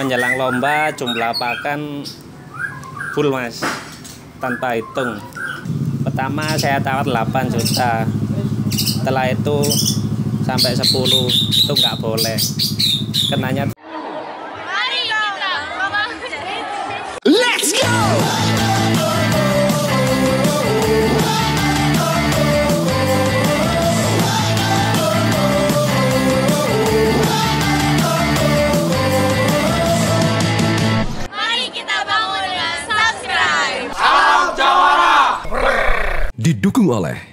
menjelang lomba jumlah pakan full mas, tanpa hitung. Pertama saya tawar 8 juta, setelah itu sampai 10 itu nggak boleh, kenanya. Mari kita Let's go! Didukung oleh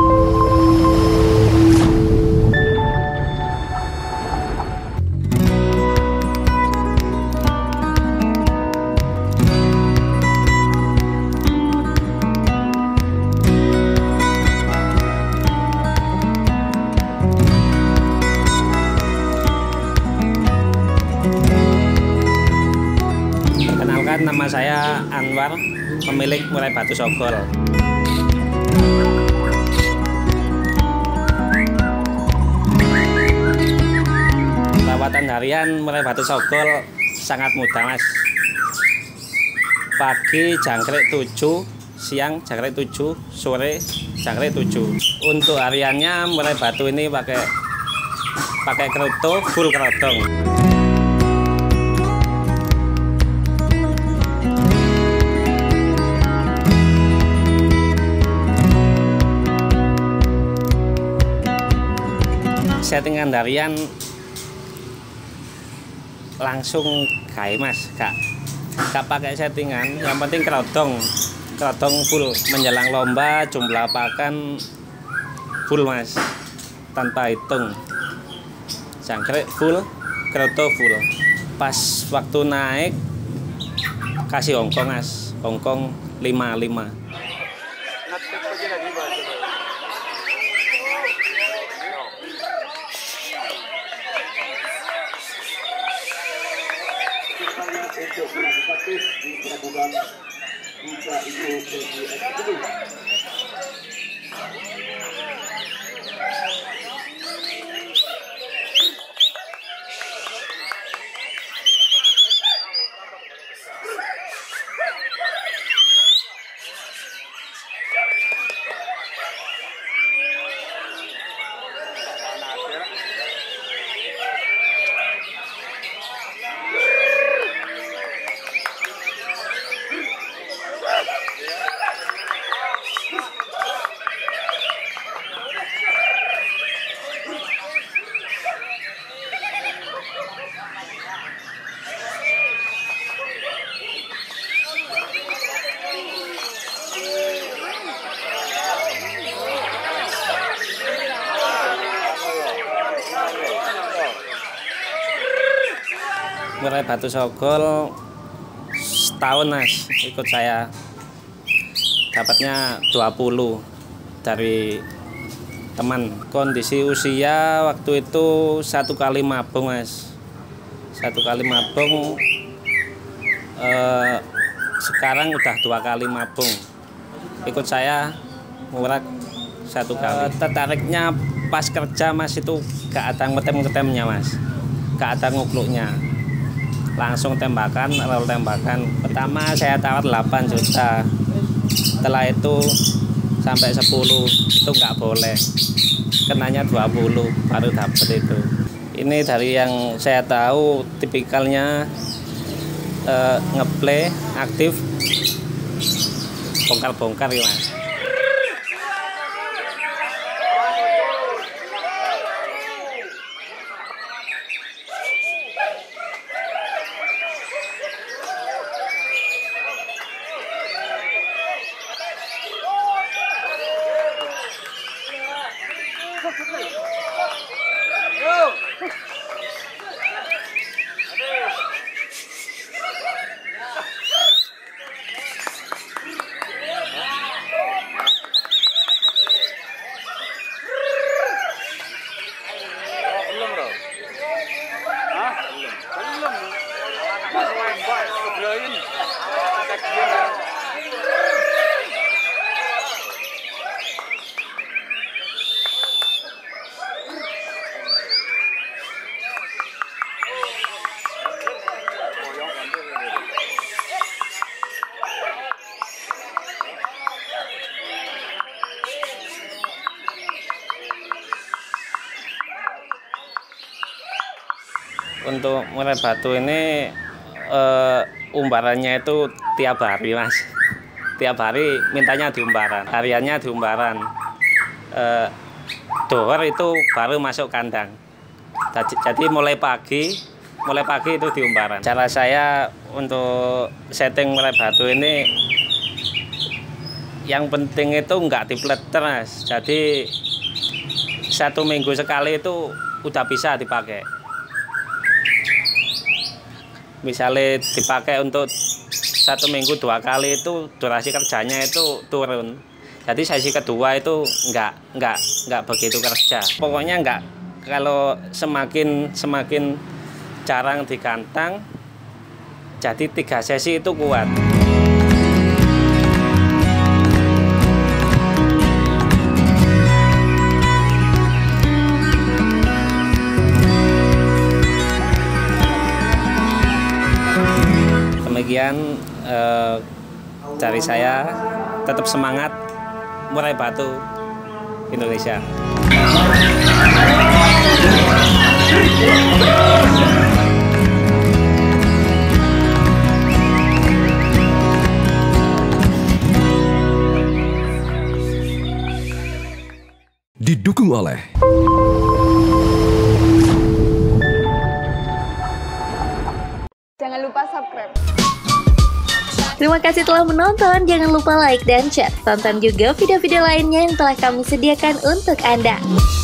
Perkenalkan, nama saya Anwar, pemilik Murai Batu Sogol. Perawatan harian Murai Batu Sogol sangat mudah mas. Pagi jangkrik 7, siang jangkrik 7, sore jangkrik 7. Untuk hariannya Murai Batu ini pakai kerutu full kerotong. Settingan harian langsung gawe mas, gak pakai settingan, yang penting kerotong full. Menjelang lomba jumlah pakan full mas, tanpa hitung. Jangkrik full, keroto full. Pas waktu naik kasih hongkong mas, hongkong 5. Untuk melakukan tes di pelabuhan bisa itu eksekutif. Murai Batu Sogol setahun mas, ikut saya dapatnya 20 dari teman. Kondisi usia waktu itu 1 kali mabung mas, 1 kali mabung. Sekarang udah 2 kali mabung. Ikut saya murak 1 kali. Tertariknya pas kerja mas, itu gak ada ngetem-ngetemnya mas, gak ada ngukluknya, langsung tembakan, roll tembakan. Pertama saya tawar 8 juta, setelah itu sampai 10 itu nggak boleh, kenanya 20 baru dapet itu. Ini dari yang saya tahu tipikalnya ngeplay aktif, bongkar-bongkar ya mas. Untuk murai batu ini umbarannya itu tiap hari Mas. Tiap hari mintanya di umbaran, hariannya di umbaran. Dohor itu baru masuk kandang. Jadi mulai pagi itu di umbaran. Cara saya untuk setting murai batu ini, yang penting itu nggak dipleter Mas. Jadi 1 minggu sekali itu udah bisa dipakai. Misalnya dipakai untuk 1 minggu 2 kali itu durasi kerjanya itu turun. Jadi sesi kedua itu nggak begitu kerja. Pokoknya nggak, kalau semakin jarang digantang, jadi 3 sesi itu kuat. Demikian dari saya, tetap semangat murai batu Indonesia. Didukung oleh jangan lupa subscribe. Terima kasih telah menonton, jangan lupa like dan share. Tonton juga video-video lainnya yang telah kami sediakan untuk Anda.